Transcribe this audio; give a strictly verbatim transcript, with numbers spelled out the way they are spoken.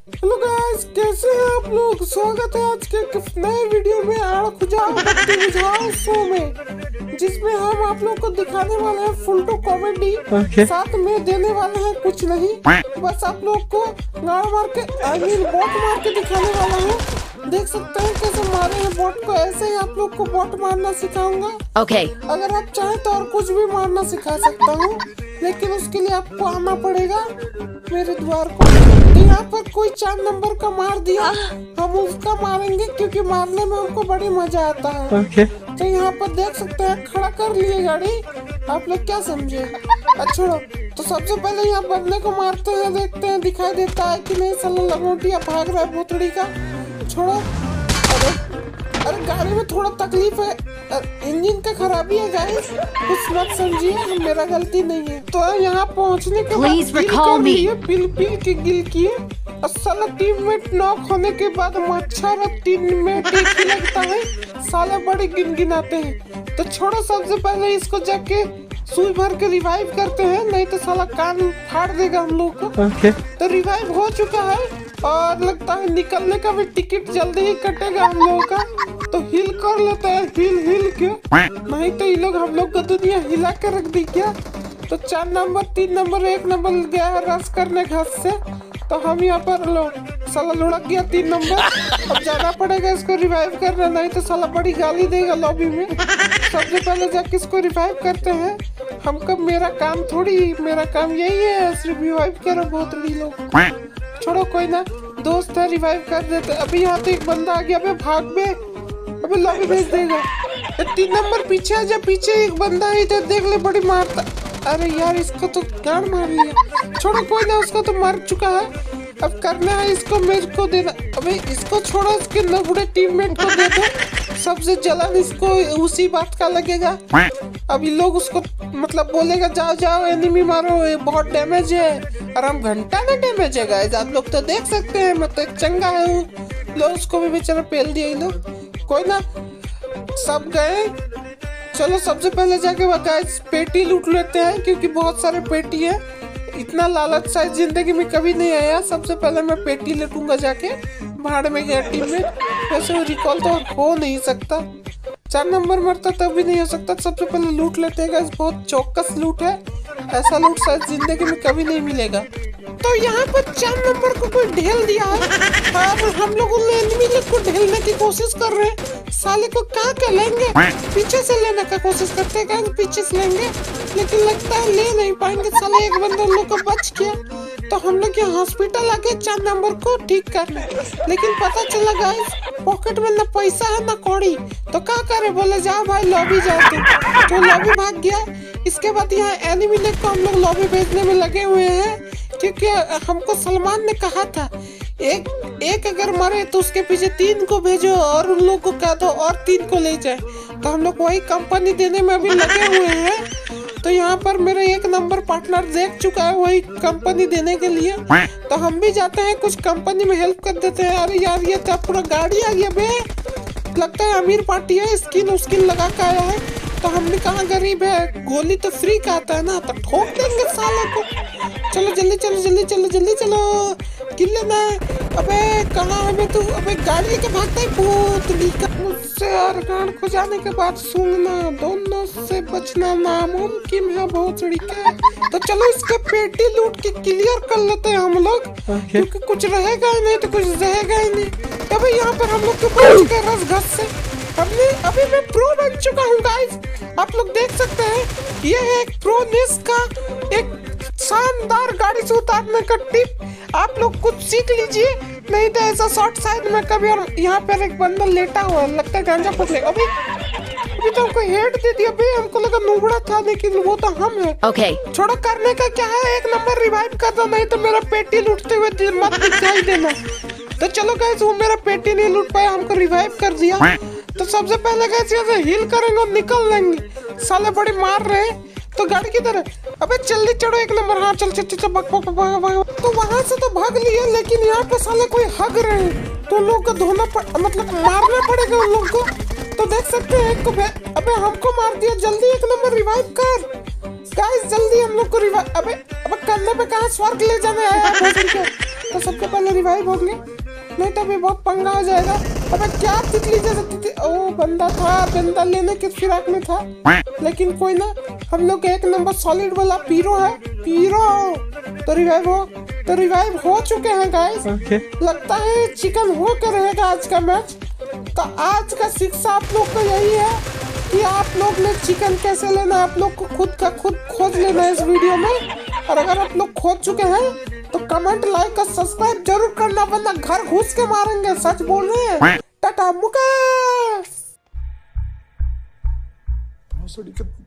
Hello guys, कैसे हैं आप लोग। स्वागत है आज के एक नए वीडियो में आड़ खुजाओ बत्ती बुझाओ शो में, जिसमें हम आप लोग को दिखाने वाले हैं फुल टू कॉमेडी। okay. साथ में देने वाले हैं कुछ नहीं, बस आप लोग को गाड़ मार के आई मीन बॉट मार के दिखाने वाला हूँ। देख सकते हैं कैसे मारे हैं बॉट को। ऐसे ही आप लोग को बॉट मारना सिखाऊंगा। okay. अगर आप चाहें तो और कुछ भी मारना सिखा सकता हूँ, लेकिन उसके लिए आपको आना पड़ेगा मेरे द्वार को। तो यहाँ पर कोई चार नंबर का मार दिया, हम उसका मारेंगे क्योंकि मारने में हमको बड़ी मजा आता है। okay. तो यहाँ पर देख सकते हैं खड़ा कर लिए गाड़ी। आप लोग क्या समझे। अच्छा, तो सबसे पहले यहाँ बंदे को मारते हैं, देखते हैं दिखाई देता है कि नहीं। साला लंगोटिया भाग रहा है भोतड़ी का। छोड़ो। अरे अरे गाड़ी में थोड़ा तकलीफ है, इंजन का खराबी है गाइस, कुछ मत समझिए, मेरा गलती नहीं है। तो यहाँ पहुँचने के बाद पिल पिल के गिल किए। साला टीममेट नॉक होने के बाद मच्छर टीममेट एक ही लगता है, साले बड़े गिनगिनाते हैं। तो छोड़ो, सबसे पहले इसको जाके सुई भर के रिवाइव करते हैं, नहीं तो साला कान फाड़ देगा हम लोग को। okay. तो रिवाइव हो चुका है और लगता है निकलने का भी टिकट जल्दी ही कटेगा हम लोगों का। तो हिल कर लेते हैं, हिल हिल के, नहीं तो ये लोग हम लोग को दुनिया हिला के रख दी क्या। तो चार नंबर तीन नंबर एक नंबर गया है रस करने घास से, तो हम यहाँ पर लो साला लुढ़क गया तीन नंबर। अब जाना पड़ेगा इसको रिवाइव करना, नहीं तो साला बड़ी गाली देगा लॉबी में। सबसे पहले जाके इसको रिवाइव करते हैं। हमको मेरा काम थोड़ी, मेरा काम यही है सिर्फ रिवाइव करो बहुत बड़ी लोग। छोड़ो कोई ना, दोस्त है, रिवाइव कर देते। अभी यहाँ तो एक बंदा आ गया, अबे भाग में, अबे लॉबी भेज देगा। तीन नंबर पीछे आ जा, पीछे एक बंदा है इधर, देख ले बड़ी मारता। अरे यार इसको तो गाड़ मार लिया। छोड़ो कोई ना, उसको तो मर चुका है। अब करना है इसको मेरे को देना। अबे इसको छोड़ो, इसके नगुड़े टीममेट को दे दो। सबसे जलन इसको उसी बात का लगेगा। अभी लोग उसको मतलब बोलेगा जाओ जाओ एनिमी मारो, ये बहुत डैमेज है। और हम घंटा में डैमेज है गाइस, आप लोग तो देख सकते हैं। मैं तो एक चंगा है, लोग उसको भी बेचारा पेल दिया ये लोग। कोई ना, सब गए। चलो सबसे पहले जाके गाइस पेटी लूट लेते हैं, क्योंकि बहुत सारे पेटी है। इतना लालच शायद जिंदगी में कभी नहीं आया। सबसे पहले मैं पेटी लूटूंगा जाके, भाड़ में गया टीम में। वैसे रिकॉल तो हो नहीं सकता, चार नंबर मरता तब भी नहीं हो सकता। सबसे पहले लूट लेते हैं गाइस, बहुत चौकस लूट है, ऐसा लूट शायद जिंदगी में कभी नहीं मिलेगा। तो यहाँ पर चार नंबर को कोई ढेल दिया है और हम लोग उन एनिमी लोग को ढेलने की कोशिश कर रहे हैं। साले को क्या कर लेंगे, पीछे से लेने का कोशिश करते हैं, पीछे से लेंगे, लेकिन लगता है ले नहीं पाएंगे। साले एक बंदा उन लोग को बच गया, तो हम लोग यहाँ हॉस्पिटल आके चार नंबर को ठीक करने, लेकिन पता चला गाइस पॉकेट में न पैसा है न कौड़ी। तो क्या करे, बोले जाओ भाई लॉबी जाओ। तो, तो लॉबी भाग गया। इसके बाद यहाँ एनिमी लोग को हम लोग लॉबी भेजने में लगे हुए हैं, क्योंकि हमको सलमान ने कहा था एक एक अगर मरे तो उसके पीछे तीन को भेजो और उन लोग को कह दो और तीन को ले जाए। तो हम लोग वही कंपनी देने में अभी लगे हुए हैं। तो यहाँ पर मेरा एक नंबर पार्टनर देख चुका है वही कंपनी देने के लिए, तो हम भी जाते हैं कुछ कंपनी में हेल्प कर देते हैं। अरे यार ये तो पूरा गाड़ी आ गया बे, लगता है अमीर पार्टी है, स्किन स्किन लगा के आया है। तो हमने कहा गरीब है, गोली तो फ्री का आता है ना, तो ठोक देंगे साले को। चलो जल्दी चलो जल्दी चलो जल्दी चलो, किल लेना। अबे कहाँ है मैं तू, अबे गाड़ी लेके भागता है भूतनी का। मुझसे यार गाड़ को जाने के बाद सुनना, दोनों से बचना नामुमकिन है भोसड़ी के। तो चलो इसके पेटी लूट के क्लियर कर लेते हैं हम लोग, okay. क्योंकि कुछ रहेगा ही नहीं तो कुछ रहेगा ही नहीं। अबे यहाँ पर हम लोग के पहुँच गए रस घस से। हमने अभी मैं प्रो बन चुका हूँ गाइस, आप लोग देख सकते हैं। ये है एक प्रोनेस का एक शानदार गाड़ी से उतारने का टिप, आप लोग कुछ सीख लीजिए, नहीं तो ऐसा शॉर्ट साइड में कभी। और यहाँ पर एक बंदा लेटा हुआ है, लगता है गांजा फूक लेगा। अभी अभी तो हमको हेड दे दिया बे, हमको लगा नुबड़ा था, लेकिन वो तो हम है। okay. छोड़ो, करने का क्या है, एक नंबर रिवाइव कर दो, नहीं तो मेरा पेटी लूटते हुए मत दिखाई देना। तो चलो गाइस, वो मेरा पेटी नहीं लूट पाया, हमको रिवाइव कर दिया। तो सबसे पहले गाइस यहाँ से हिल करेंगे और निकल लेंगे। साले बड़े मार रहे हैं। तो गाड़ी किधर है, अबे जल्दी चढ़ो एक नंबर। हाँ चल चल चल भाग भाग भाग भाग। तो वहाँ से तो भाग लिया, लेकिन यहाँ पे साले कोई हग रहे हैं, तो लोग को धोना पड़, मतलब मारना पड़ेगा उन लोग को। तो देख सकते हैं एक को, अबे हमको मार दिया। जल्दी एक नंबर रिवाइव कर गाइस, जल्दी हम लोग को रिवाइव। अबे अबे करने पे कहाँ स्वर्ग ले जाने आया है। तो सबसे पहले रिवाइव होंगे, नहीं तो अभी बहुत पंगा हो जाएगा। अबे क्या तितली जैसे तितली, ओ बंदा था, बंदा लेने के फिराक में था, लेकिन कोई ना, हम लोग एक नंबर सॉलिड वाला पीरो है, पीरो। तो रिवाइव हो, तो रिवाइव हो चुके हैं गाइस। okay. लगता है चिकन हो के रहेगा आज का मैच। तो आज का शिक्षा आप लोग को यही है कि आप लोग ने चिकन कैसे लेना है, आप लोग को खुद का खुद खोज लेना है इस वीडियो में। और अगर आप लोग खोज चुके हैं तो कमेंट, लाइक और सब्सक्राइब जरूर करना, वरना घर घुस के मारेंगे, सच बोल रहे हैं। टाटा मुकेश।